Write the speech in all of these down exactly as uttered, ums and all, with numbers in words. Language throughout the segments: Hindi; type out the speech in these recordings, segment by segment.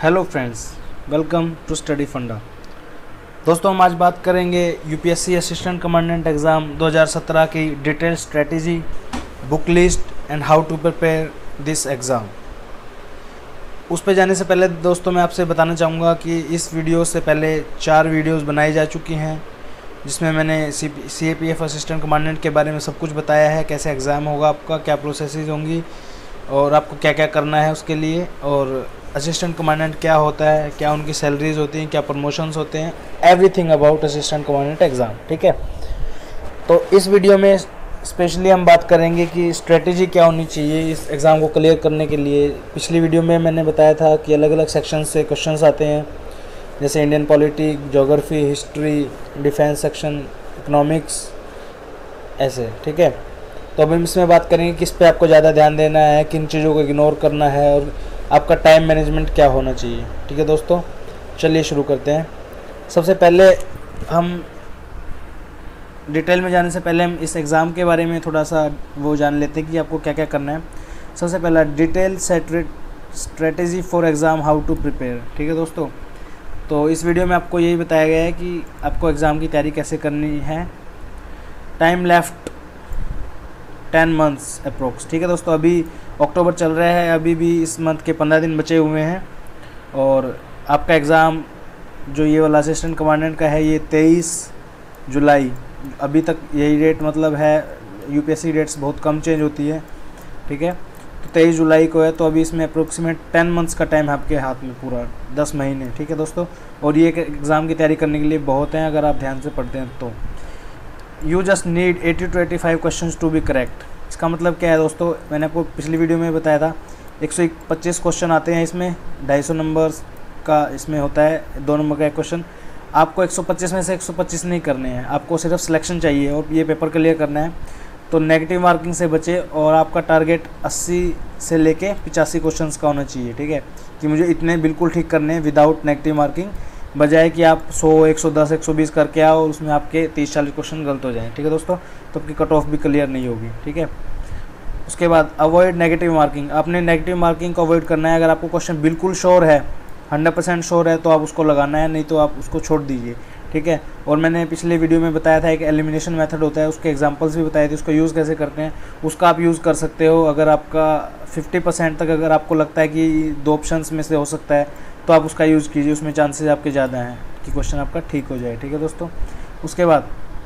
Hello friends, welcome to study funda. दोस्तों, हम आज बात करेंगे यूपीएससी असिस्टेंट कमांडेंट एग्ज़ाम दो हज़ार सत्रह की detail strategy, book list and how to prepare this exam. उस पर जाने से पहले दोस्तों मैं आपसे बताना चाहूँगा कि इस वीडियो से पहले चार वीडियोस बनाई जा चुकी हैं, जिसमें मैंने C C A P F assistant commandant के बारे में सब कुछ बताया है, कैसे एग्ज़ाम होगा आपका, क्या प्रोसेसेस होंगी और आपको क्या क्या करना है उसके लिए, और असिस्टेंट कमांडेंट क्या होता है, क्या उनकी सैलरीज होती हैं, क्या प्रमोशंस होते हैं, everything about assistant commandant exam. ठीक है, तो इस वीडियो में स्पेशली हम बात करेंगे कि स्ट्रेटजी क्या होनी चाहिए इस एग्ज़ाम को क्लियर करने के लिए। पिछली वीडियो में मैंने बताया था कि अलग अलग सेक्शन से क्वेश्चंस आते हैं, जैसे Indian polity, geography, history, defence section, economics, ऐसे। ठीक है, तो अब हम इसमें बात करेंगे किस पे आपको ज़्यादा ध्यान देना है, किन चीज़ों को इग्नोर करना है और आपका टाइम मैनेजमेंट क्या होना चाहिए। ठीक है दोस्तों, चलिए शुरू करते हैं। सबसे पहले हम डिटेल में जाने से पहले हम इस एग्ज़ाम के बारे में थोड़ा सा वो जान लेते हैं कि आपको क्या क्या करना है। सबसे पहला, detail strategy for exam, how to prepare. ठीक है दोस्तों, तो इस वीडियो में आपको यही बताया गया है कि आपको एग्ज़ाम की तैयारी कैसे करनी है। Time left ten months approx. ठीक है दोस्तों, अभी अक्टूबर चल रहा है, अभी भी इस मंथ के पंद्रह दिन बचे हुए हैं और आपका एग्ज़ाम जो ये वाला असिस्टेंट कमांडेंट का है ये तेईस जुलाई, अभी तक यही डेट मतलब है। यूपीएससी डेट्स बहुत कम चेंज होती है। ठीक है, तो तेईस जुलाई को है, तो अभी इसमें अप्रोक्सीमेट टेन मंथ्स का टाइम है आपके हाथ में, पूरा दस महीने। ठीक है दोस्तों, और ये एग्ज़ाम की तैयारी करने के लिए बहुत हैं अगर आप ध्यान से पढ़ते हैं तो। You just need eighty two eighty five question to be correct. इसका मतलब क्या है दोस्तों, मैंने आपको पिछली वीडियो में बताया था एक सौ पच्चीस क्वेश्चन आते हैं इसमें, ढाई सौ नंबर्स का इसमें होता है, दो नंबर का एक क्वेश्चन। आपको एक सौ पच्चीस में से एक सौ पच्चीस नहीं करने हैं, आपको सिर्फ सिलेक्शन चाहिए और ये पेपर क्लियर करना है। तो नेगेटिव मार्किंग से बचे और आपका टारगेट अस्सी से लेके पचासी क्वेश्चन का होना चाहिए। ठीक है, कि मुझे इतने बिल्कुल ठीक करने हैं विदाउट नेगेटिव मार्किंग, बजाय कि आप सौ, एक सौ दस, एक सौ बीस करके आओ और उसमें आपके तीस चालीस क्वेश्चन गलत हो जाएं। ठीक है दोस्तों, तो आपकी कट ऑफ भी क्लियर नहीं होगी। ठीक है, उसके बाद अवॉइड नेगेटिव मार्किंग। आपने नेगेटिव मार्किंग को अवॉइड करना है। अगर आपको क्वेश्चन बिल्कुल श्योर है, हंड्रेड परसेंट श्योर है, तो आप उसको लगाना है, नहीं तो आप उसको छोड़ दीजिए। ठीक है, और मैंने पिछले वीडियो में बताया था एक एलिमिनेशन मेथड होता है, उसके एग्जांपल्स भी बताए थे, उसका यूज़ कैसे करते हैं, उसका आप यूज़ कर सकते हो। अगर आपका फिफ्टी परसेंट तक अगर आपको लगता है कि दो ऑप्शंस में से हो सकता है, तो आप उसका यूज़ कीजिए, उसमें चांसेस आपके ज़्यादा हैं कि क्वेश्चन आपका ठीक हो जाए। ठीक है दोस्तों, उसके बाद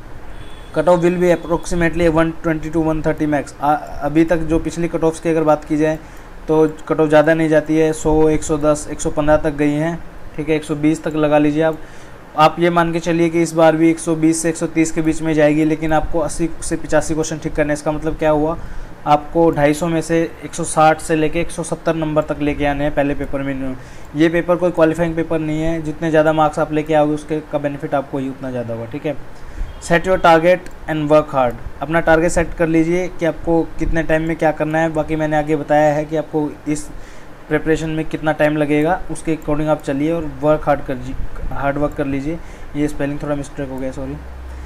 cut off will be approximately one twenty to one thirty max. अभी तक जो पिछली कट ऑफ्स की अगर बात की जाए तो कट ऑफ ज़्यादा नहीं जाती है, सौ, एक सौ दस, एक सौ पंद्रह तक गई हैं। ठीक है, एक सौ बीस तक लगा लीजिए आप। आप ये मान के चलिए कि इस बार भी एक सौ बीस से एक सौ तीस के बीच में जाएगी, लेकिन आपको अस्सी से पचासी क्वेश्चन ठीक करने। इसका मतलब क्या हुआ, आपको दो सौ पचास में से एक सौ साठ से लेके एक सौ सत्तर नंबर तक लेके आने हैं पहले पेपर में। ये पेपर कोई क्वालिफाइंग पेपर नहीं है, जितने ज़्यादा मार्क्स आप लेके आओगे उसके का बेनिफिट आपको ही उतना ज़्यादा होगा। ठीक है, set your target and work hard. अपना टारगेट सेट कर लीजिए कि आपको कितने टाइम में क्या करना है। बाकी मैंने आगे बताया है कि आपको इस प्रिपरेशन में कितना टाइम लगेगा, उसके अकॉर्डिंग आप चलिए और वर्क हार्ड कर हार्ड वर्क कर लीजिए। ये स्पेलिंग थोड़ा मिस्टेक हो गया, सॉरी।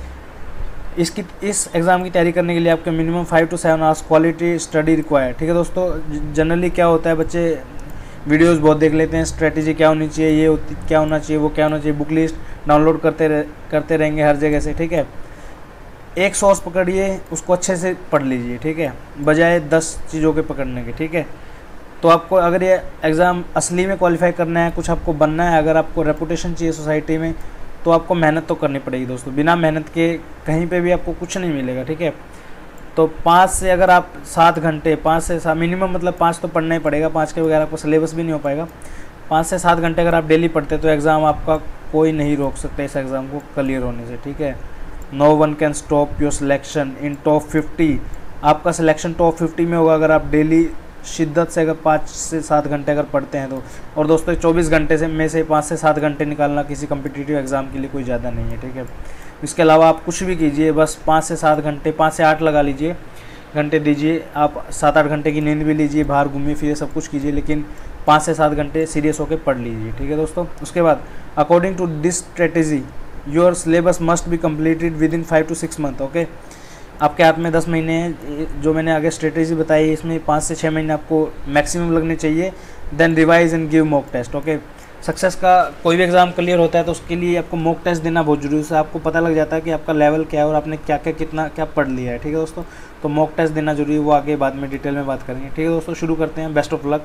इसकी इस एग्ज़ाम की तैयारी करने के लिए आपके minimum five to seven hours quality study required. ठीक है दोस्तों, जनरली क्या होता है, बच्चे वीडियोस बहुत देख लेते हैं, स्ट्रेटजी क्या होनी चाहिए, ये होती क्या होना चाहिए, वो क्या होना चाहिए, बुक लिस्ट डाउनलोड करते रह, करते रहेंगे हर जगह से। ठीक है, एक सोर्स पकड़िए, उसको अच्छे से पढ़ लीजिए। ठीक है, बजाय दस चीज़ों के पकड़ने के। ठीक है, तो आपको अगर ये एग्ज़ाम असली में क्वालिफाई करना है, कुछ आपको बनना है, अगर आपको रेपुटेशन चाहिए सोसाइटी में, तो आपको मेहनत तो करनी पड़ेगी दोस्तों। बिना मेहनत के कहीं पे भी आपको कुछ नहीं मिलेगा। ठीक है, तो पाँच से अगर आप सात घंटे पाँच से सात मिनिमम मतलब पाँच तो पढ़ना ही पड़ेगा, पाँच के बगैर आपको सिलेबस भी नहीं हो पाएगा। पाँच से सात घंटे अगर आप डेली पढ़ते तो एग्ज़ाम आपका कोई नहीं रोक सकता इस एग्ज़ाम को क्लियर होने से। ठीक है, no one can stop your selection in top fifty. आपका सिलेक्शन टॉप फिफ्टी में होगा अगर आप डेली शिद्दत से अगर पाँच से सात घंटे अगर पढ़ते हैं तो। और दोस्तों, चौबीस घंटे से में से पाँच से सात घंटे निकालना किसी कम्पिटिटिव एग्ज़ाम के लिए कोई ज़्यादा नहीं है। ठीक है, इसके अलावा आप कुछ भी कीजिए, बस पाँच से सात घंटे, पाँच से आठ लगा लीजिए घंटे दीजिए, आप सात आठ घंटे की नींद भी लीजिए, बाहर घूमिए फिरिए, सब कुछ कीजिए, लेकिन पाँच से सात घंटे सीरियस होकर पढ़ लीजिए। ठीक है दोस्तों, उसके बाद according to this strategy your syllabus must be completed within five to six month. Okay, आपके हाथ में दस महीने हैं, जो मैंने आगे स्ट्रेटेजी बताई इसमें पाँच से छः महीने आपको मैक्सिमम लगने चाहिए। Then revise and give mock test. Okay, success का कोई भी एग्ज़ाम क्लियर होता है तो उसके लिए आपको मॉक टेस्ट देना बहुत जरूरी है। उससे आपको पता लग जाता है कि आपका लेवल क्या है और आपने क्या क्या कितना क्या पढ़ लिया है। ठीक है दोस्तों, तो मॉक टेस्ट देना जरूरी है, वो आगे बाद में डिटेल में बात करेंगे। ठीक है दोस्तों, शुरू करते हैं। Best of luck.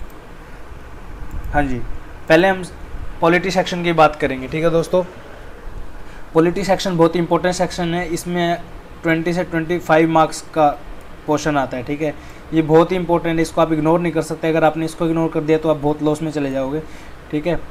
हाँ जी, पहले हम पॉलिटी सेक्शन की बात करेंगे। ठीक है दोस्तों, पॉलिटी सेक्शन बहुत इंपॉर्टेंट सेक्शन है। इसमें ट्वेंटी से ट्वेंटी फाइव मार्क्स का पोर्शन आता है। ठीक है, ये बहुत ही इंपॉर्टेंट है, इसको आप इग्नोर नहीं कर सकते। अगर आपने इसको इग्नोर कर दिया तो आप बहुत लॉस में चले जाओगे। ठीक है,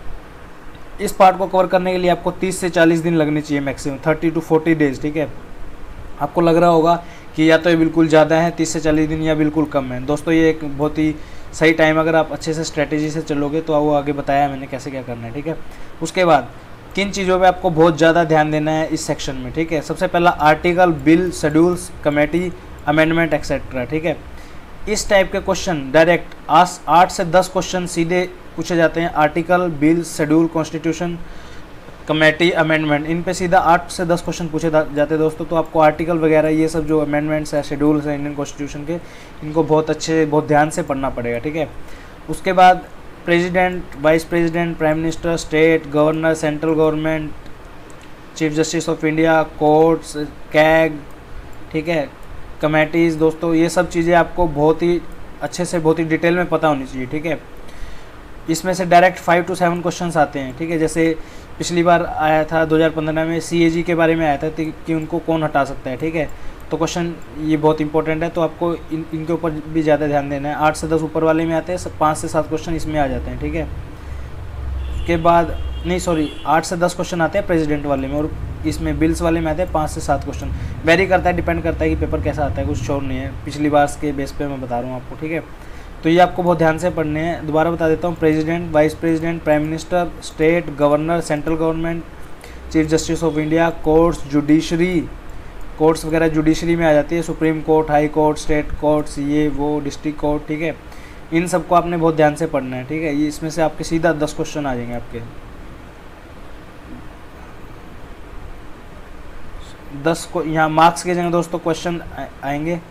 इस पार्ट को कवर करने के लिए आपको तीस से चालीस दिन लगने चाहिए maximum, thirty to forty days. ठीक है, आपको लग रहा होगा कि या तो ये बिल्कुल ज़्यादा है तीस से चालीस दिन या बिल्कुल कम है। दोस्तों ये एक बहुत ही सही टाइम, अगर आप अच्छे से स्ट्रेटेजी से चलोगे तो वो आगे बताया मैंने कैसे क्या करना है। ठीक है, उसके बाद किन चीज़ों पे आपको बहुत ज़्यादा ध्यान देना है इस सेक्शन में। ठीक है, सबसे पहला article, bill, schedules, committee, amendment etcetera. ठीक है, इस टाइप के क्वेश्चन डायरेक्ट आस आठ से दस क्वेश्चन सीधे पूछे जाते हैं। Article, bill, schedule, constitution, committee, amendment, इन पे सीधा आठ से दस क्वेश्चन पूछे जाते हैं दोस्तों। तो आपको आर्टिकल वगैरह ये सब जो अमेंडमेंट्स है, शेड्यूल्स है इंडियन कॉन्स्टिट्यूशन के, इनको बहुत अच्छे बहुत ध्यान से पढ़ना पड़ेगा। ठीक है, उसके बाद president, vice president, prime minister, state governor, central government, chief justice of India, courts, CAG, ठीक है, कमेटीज़। दोस्तों ये सब चीज़ें आपको बहुत ही अच्छे से बहुत ही डिटेल में पता होनी चाहिए। ठीक है, इसमें से direct five to seven questions आते हैं। ठीक है, जैसे पिछली बार आया था दो हज़ार पंद्रह में सीएजी के बारे में आया था कि उनको कौन हटा सकता है। ठीक है, तो क्वेश्चन ये बहुत इंपॉर्टेंट है, तो आपको इन इनके ऊपर भी ज़्यादा ध्यान देना है। आठ से दस ऊपर वाले में आते हैं, पाँच से सात क्वेश्चन इसमें आ जाते हैं। ठीक है, उसके बाद नहीं सॉरी आठ से दस क्वेश्चन आते हैं प्रेसिडेंट वाले में, और इसमें बिल्स वाले में आते हैं पाँच से सात क्वेश्चन। वेरी करता है, डिपेंड करता है कि पेपर कैसा आता है, कुछ श्योर नहीं है। पिछली बार के बेस पे मैं बता रहा हूँ आपको। ठीक है, तो ये आपको बहुत ध्यान से पढ़ने हैं। दोबारा बता देता हूँ, president, vice president, prime minister, state governor, central government, chief justice of India, courts, judiciary, courts वगैरह जुडिशरी में आ जाती है, supreme court, high court, state courts, ये वो डिस्ट्रिक्ट कोर्ट। ठीक है, इन सबको आपने बहुत ध्यान से पढ़ना है। ठीक है, ये इसमें से आपके सीधा दस क्वेश्चन आ जाएंगे आपके दस को। यहाँ मार्क्स के जगह दोस्तों क्वेश्चन आएंगे,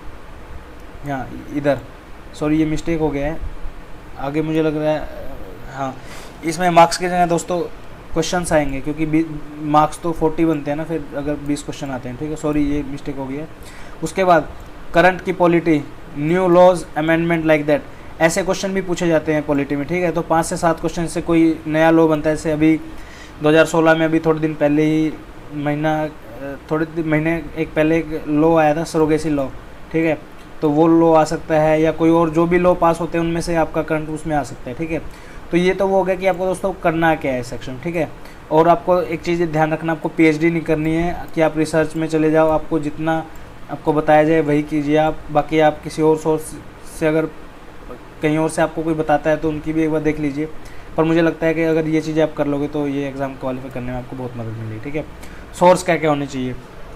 यहाँ इधर सॉरी ये मिस्टेक हो गया है, आगे मुझे लग रहा है हाँ, इसमें मार्क्स के जगह दोस्तों क्वेश्चंस आएंगे, क्योंकि मार्क्स तो चालीस बनते हैं ना फिर अगर बीस क्वेश्चन आते हैं। ठीक है, सॉरी ये मिस्टेक हो गया है। उसके बाद करंट की polity, new laws, amendment like that, ऐसे क्वेश्चन भी पूछे जाते हैं पॉलिटी में। ठीक है, तो पाँच से सात क्वेश्चन से कोई नया लॉ बनता है। जैसे अभी दो हज़ार सोलह में अभी थोड़े दिन पहले ही महीना थोड़े महीने एक पहले एक लॉ आया था, सरोगेसी लॉ। ठीक है, तो वो लॉ आ सकता है, या कोई और जो भी लॉ पास होते हैं उनमें से आपका करंट उसमें आ सकता है। ठीक है, तो ये तो वो हो गया कि आपको दोस्तों करना क्या है सेक्शन। ठीक है, और आपको एक चीज़ ध्यान रखना, आपको पीएचडी नहीं करनी है कि आप रिसर्च में चले जाओ, आपको जितना आपको बताया जाए वही कीजिए आप। बाकी आप किसी और सोर्स से अगर कहीं और से आपको कोई बताता है तो उनकी भी एक बार देख लीजिए। पर मुझे लगता है कि अगर ये चीज़ें आप कर लोगे तो ये एग्ज़ाम क्वालिफाई करने में आपको बहुत मदद मिलेगी। ठीक है, सोर्स क्या क्या होने चाहिए,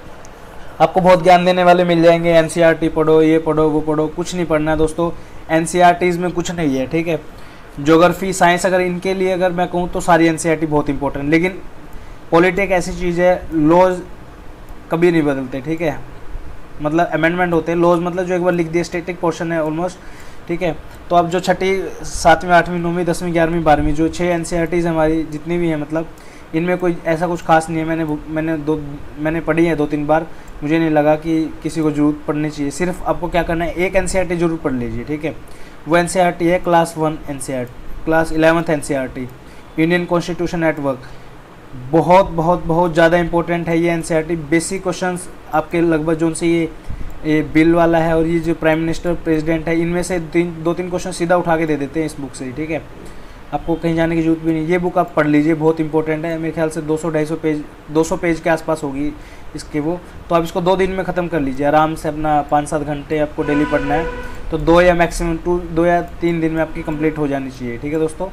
आपको बहुत ज्ञान देने वाले मिल जाएंगे। एनसीईआरटी पढ़ो, ये पढ़ो, वो पढ़ो, कुछ नहीं पढ़ना है दोस्तों। एनसीईआरटीज़ में कुछ नहीं है। ठीक है, ज्योग्राफी, साइंस, अगर इनके लिए अगर मैं कहूँ तो सारी एनसीईआरटी बहुत इंपॉर्टेंट, लेकिन पॉलिटी एक ऐसी चीज़ है, लॉज कभी नहीं बदलते। ठीक है, मतलब अमेंडमेंट होते हैं, लॉज मतलब जो एक बार लिख दिए स्टैटिक पोर्शन है ऑलमोस्ट। ठीक है, तो अब जो छठी, सातवीं, आठवीं, नौवीं, दसवीं, ग्यारहवीं, बारहवीं, जो छः एनसीईआरटीज़ हमारी जितनी भी हैं, मतलब इनमें कोई ऐसा कुछ खास नहीं है। मैंने मैंने दो मैंने पढ़ी है दो तीन बार, मुझे नहीं लगा कि किसी को जरूरत पढ़नी चाहिए। सिर्फ आपको क्या करना है, एक एनसीईआरटी जरूर पढ़ लीजिए। ठीक है, वो एनसीईआरटी है class one NCERT, class eleventh NCERT, Indian constitution at work. बहुत बहुत बहुत ज़्यादा इंपॉर्टेंट है ये एनसीईआरटी। बेसिक क्वेश्चंस आपके लगभग जो से ये ये बिल वाला है और ये जो प्राइम मिनिस्टर प्रेसिडेंट है, इनमें से तीन दो तीन क्वेश्चन सीधा उठा के दे देते हैं इस बुक से ही। ठीक है, आपको कहीं जाने की जरूरत भी नहीं, ये बुक आप पढ़ लीजिए, बहुत इंपॉर्टेंट है। मेरे ख्याल से दो सौ ढाई सौ पेज दो सौ पेज के आसपास होगी इसके वो, तो आप इसको दो दिन में ख़त्म कर लीजिए आराम से। अपना पाँच सात घंटे आपको डेली पढ़ना है, तो दो या मैक्सिमम टू दो या तीन दिन में आपकी कंप्लीट हो जानी चाहिए। ठीक है दोस्तों,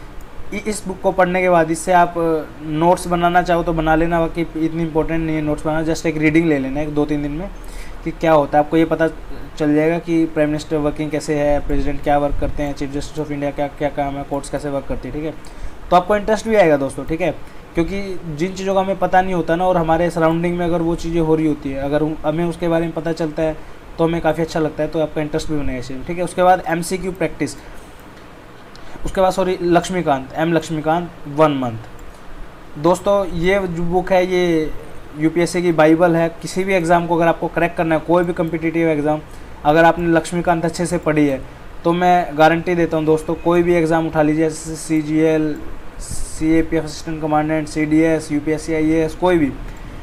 इस बुक को पढ़ने के बाद इससे आप नोट्स बनाना चाहो तो बना लेना, बाकी इतनी इंपॉर्टेंट नहीं है नोट्स बनाना, जस्ट एक रीडिंग ले लेना है दो तीन दिन में कि क्या होता है। आपको ये पता चल जाएगा कि प्राइम मिनिस्टर वर्किंग कैसे है, प्रेसिडेंट क्या वर्क करते हैं, चीफ जस्टिस ऑफ इंडिया क्या क्या काम है, कोर्ट्स कैसे वर्क करती है। ठीक है, तो आपको इंटरेस्ट भी आएगा दोस्तों। ठीक है, क्योंकि जिन चीज़ों का हमें पता नहीं होता ना, और हमारे सराउंडिंग में अगर वो चीज़ें हो रही होती है, अगर हमें उसके बारे में पता चलता है तो हमें काफ़ी अच्छा लगता है, तो आपका इंटरेस्ट भी बनेगा इसमें। ठीक है, उसके बाद एमसीक्यू प्रैक्टिस, उसके बाद sorry Laxmikanth, M Laxmikanth, one month. दोस्तों ये जो बुक है ये यूपीएससी की बाइबल है। किसी भी एग्ज़ाम को अगर आपको क्रैक करना है, कोई भी कम्पिटिटिव एग्ज़ाम, अगर आपने लक्ष्मीकांत अच्छे से पढ़ी है तो मैं गारंटी देता हूँ दोस्तों, कोई भी एग्ज़ाम उठा लीजिए, C G L, C A P F assistant commandant, C D S, U P S C I A S, कोई भी,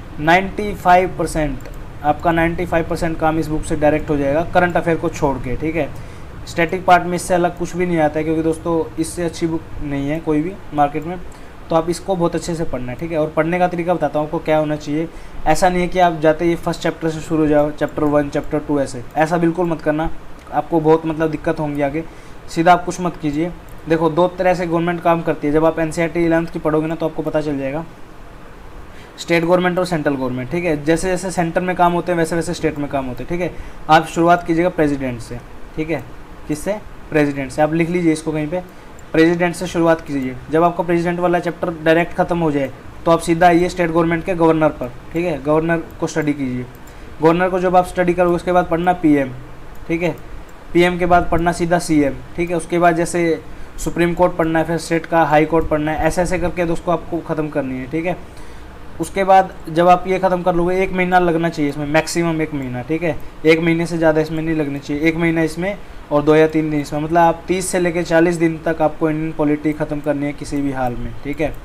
पचानवे परसेंट आपका पचानवे परसेंट काम इस बुक से डायरेक्ट हो जाएगा, करंट अफेयर को छोड़ के, ठीक है। स्टैटिक पार्ट में इससे अलग कुछ भी नहीं आता है, क्योंकि दोस्तों इससे अच्छी बुक नहीं है कोई भी मार्केट में। तो आप इसको बहुत अच्छे से पढ़ना है, ठीक है। और पढ़ने का तरीका बताता हूँ आपको क्या होना चाहिए। ऐसा नहीं है कि आप जाते ही फर्स्ट चैप्टर से शुरू हो जाओ, चैप्टर वन, चैप्टर टू, ऐसे ऐसा बिल्कुल मत करना, आपको बहुत मतलब दिक्कत होंगी आगे। सीधा आप कुछ मत कीजिए। देखो दो तरह से गवर्नमेंट काम करती है। जब आप N C E R T eleventh की पढ़ोगे ना तो आपको पता चल जाएगा, स्टेट गवर्नमेंट और सेंट्रल गवर्नमेंट, ठीक है। जैसे जैसे सेंटर में काम होते हैं वैसे वैसे स्टेट में काम होते हैं, ठीक है। आप शुरुआत कीजिएगा प्रेसिडेंट से, ठीक है। किससे? प्रेसिडेंट से। आप लिख लीजिए इसको कहीं पे, प्रेसिडेंट से शुरुआत कीजिए। जब आपका प्रेसिडेंट वाला चैप्टर डायरेक्ट खत्म हो जाए तो आप सीधा आइए स्टेट गवर्नमेंट के गवर्नर पर, ठीक है। गवर्नर को स्टडी कीजिए। गवर्नर को जब आप स्टडी करोगे उसके बाद पढ़ना पीएम, ठीक है। पीएम के बाद पढ़ना सीधा सीएम, ठीक है। उसके बाद जैसे सुप्रीम कोर्ट पढ़ना है, फिर स्टेट का हाई कोर्ट पढ़ना है, ऐसे ऐसे करके दोस्तों आपको ख़त्म करनी है, ठीक है। उसके बाद जब आप ये ख़त्म कर लोगे, एक महीना लगना चाहिए इसमें, मैक्सिमम एक महीना, ठीक है। एक महीने से ज़्यादा इसमें नहीं लगनी चाहिए, एक महीना इसमें और दो या तीन दिन इसमें, मतलब आप तीस से लेकर चालीस दिन तक आपको इंडियन पॉलिटी ख़त्म करनी है किसी भी हाल में, ठीक है।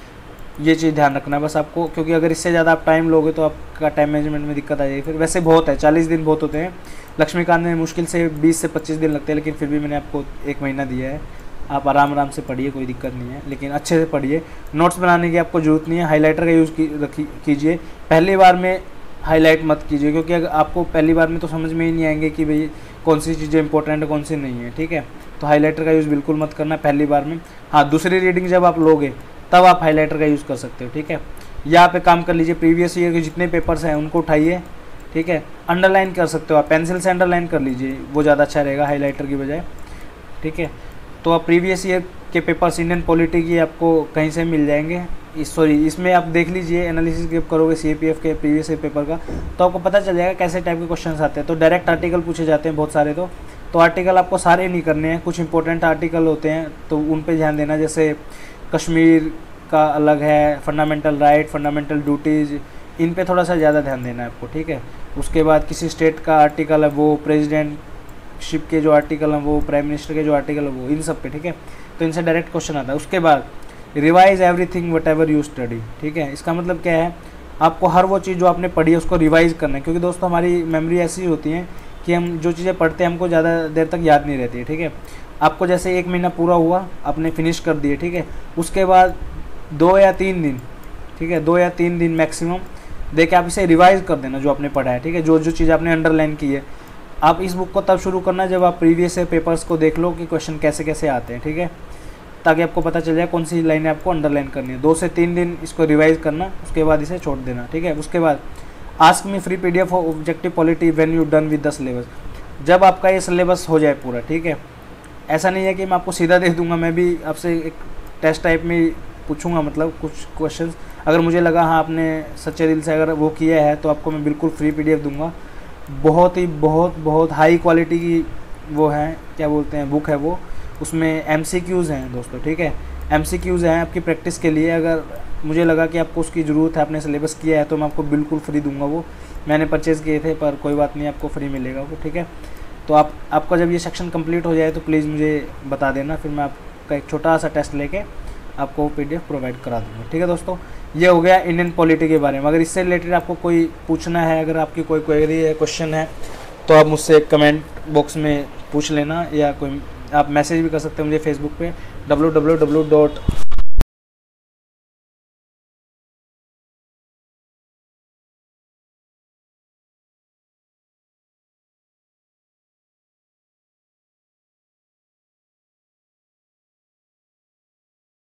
ये चीज़ ध्यान रखना है बस आपको, क्योंकि अगर इससे ज़्यादा आप टाइम लोगे तो आपका टाइम मैनेजमेंट में दिक्कत आ जाएगी फिर। वैसे बहुत है, चालीस दिन बहुत होते हैं। लक्ष्मीकांत में मुश्किल से बीस से पच्चीस दिन लगते हैं, लेकिन फिर भी मैंने आपको एक महीना दिया है। आप आराम आराम से पढ़िए, कोई दिक्कत नहीं है, लेकिन अच्छे से पढ़िए। नोट्स बनाने की आपको ज़रूरत नहीं है, हाइलाइटर का यूज़ की कीजिए। पहली बार में हाईलाइट मत कीजिए, क्योंकि अगर आपको पहली बार में तो समझ में ही नहीं आएंगे कि भाई कौन सी चीज़ें इंपॉर्टेंट है कौन सी नहीं है, ठीक है। तो हाईलाइटर का यूज़ बिल्कुल मत करना पहली बार में। हाँ, दूसरी रीडिंग जब आप लोगे तब आप हाईलाइटर का यूज़ कर सकते हो, ठीक है। यहाँ पे काम कर लीजिए, प्रीवियस ईयर के जितने पेपर्स हैं उनको उठाइए, ठीक है। अंडरलाइन कर सकते हो आप, पेंसिल से अंडरलाइन कर लीजिए, वो ज़्यादा अच्छा रहेगा हाईलाइटर की बजाय, ठीक है। तो आप प्रीवियस ईयर के पेपर्स इंडियन पॉलिटी की आपको कहीं से मिल जाएंगे। इस सॉरी इसमें आप देख लीजिए, एनालिसिस जब करोगे सी ए पी एफ के प्रीवियस ईयर पेपर का तो आपको पता चल जाएगा कैसे टाइप के क्वेश्चंस आते हैं। तो डायरेक्ट आर्टिकल पूछे जाते हैं बहुत सारे, तो तो आर्टिकल आपको सारे नहीं करने हैं, कुछ इंपॉर्टेंट आर्टिकल होते हैं तो उन पे ध्यान देना। जैसे कश्मीर का अलग है, फंडामेंटल राइट, फंडामेंटल ड्यूटीज़, इन पे थोड़ा सा ज़्यादा ध्यान देना है आपको, ठीक है। उसके बाद किसी स्टेट का आर्टिकल है वो, प्रेसिडेंटशिप के जो आर्टिकल हैं वो, प्राइम मिनिस्टर के जो आर्टिकल है वो, इन सब पे, ठीक है। तो इनसे डायरेक्ट क्वेश्चन आता है। उसके बाद revise everything whatever you study, ठीक है। इसका मतलब क्या है, आपको हर वो चीज़ जो आपने पढ़ी है उसको रिवाइज करना है, क्योंकि दोस्तों हमारी मेमोरी ऐसी होती है कि हम जो चीज़ें पढ़ते हैं हमको ज़्यादा देर तक याद नहीं रहती है, ठीक है। आपको जैसे एक महीना पूरा हुआ, आपने फिनिश कर दिए, ठीक है। उसके बाद दो या तीन दिन, ठीक है, दो या तीन दिन मैक्सिमम दे के आप इसे रिवाइज कर देना जो आपने पढ़ा है, ठीक है। जो जो चीज़ आपने अंडरलाइन की है, आप इस बुक को तब शुरू करना जब आप प्रीवियस पेपर्स को देख लो कि क्वेश्चन कैसे कैसे आते हैं, ठीक है, ताकि आपको पता चल जाए कौन सी लाइनें आपको अंडरलाइन करनी है। दो से तीन दिन इसको रिवाइज करना, उसके बाद इसे छोड़ देना, ठीक है। उसके बाद ask me free P D F objective polity when you done with the syllabus, जब आपका ये सिलेबस हो जाए पूरा, ठीक है। ऐसा नहीं है कि मैं आपको सीधा दे दूंगा, मैं भी आपसे एक टेस्ट टाइप में पूछूंगा, मतलब कुछ क्वेश्चंस, अगर मुझे लगा हाँ आपने सच्चे दिल से अगर वो किया है तो आपको मैं बिल्कुल फ्री पी डी एफ दूंगा। बहुत ही बहुत बहुत हाई क्वालिटी की वो है, क्या बोलते हैं, बुक है वो। उसमें एम सी क्यूज़ हैं दोस्तों, ठीक है। एम सी क्यूज़ हैं आपकी प्रैक्टिस के लिए। अगर मुझे लगा कि आपको उसकी ज़रूरत है, आपने सिलेबस किया है, तो मैं आपको बिल्कुल फ्री दूंगा। वो मैंने परचेज़ किए थे, पर कोई बात नहीं, आपको फ्री मिलेगा वो, ठीक है। तो आप आपका जब ये सेक्शन कंप्लीट हो जाए तो प्लीज़ मुझे बता देना, फिर मैं आपका एक छोटा सा टेस्ट लेके आपको पी डी एफ प्रोवाइड करा दूँगा, ठीक है दोस्तों। ये हो गया इंडियन पॉलिटी के बारे में। अगर इससे रिलेटेड आपको कोई पूछना है, अगर आपकी कोई क्वेरी है, क्वेश्चन है, तो आप मुझसे कमेंट बॉक्स में पूछ लेना, या कोई आप मैसेज भी कर सकते हैं मुझे फेसबुक पे डब्ल्यू डब्ल्यू डब्ल्यू डॉट